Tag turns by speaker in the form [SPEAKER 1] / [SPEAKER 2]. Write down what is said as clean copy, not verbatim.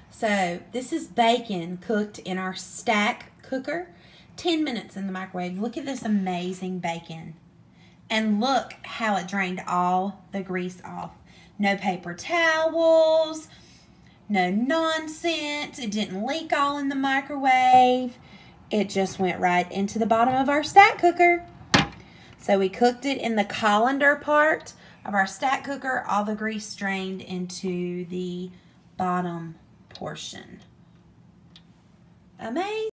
[SPEAKER 1] So this is bacon cooked in our stack cooker. 10 minutes in the microwave. Look at this amazing bacon. And look how it drained all the grease off. No paper towels, no nonsense. It didn't leak all in the microwave. It just went right into the bottom of our stack cooker. So we cooked it in the colander part of our stack cooker. All the grease drained into the bottom portion. Amazing.